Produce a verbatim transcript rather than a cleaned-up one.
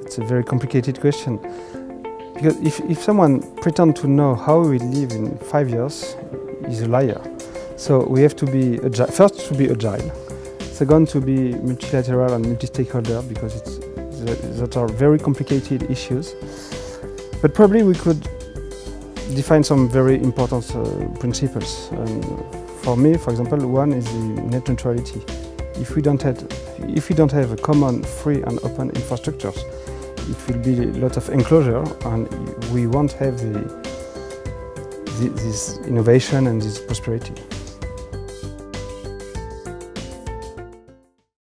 it's a very complicated question. Because if, if someone pretends to know how we live in five years, he's a liar. So we have to be agile. First, to be agile. Second, to be multilateral and multi-stakeholder, because it's, that are very complicated issues. But probably we could define some very important uh, principles. And for me, for example, one is the net neutrality. If we don't have, if we don't have a common, free and open infrastructures, it will be a lot of enclosure, and we won't have the, the, this innovation and this prosperity.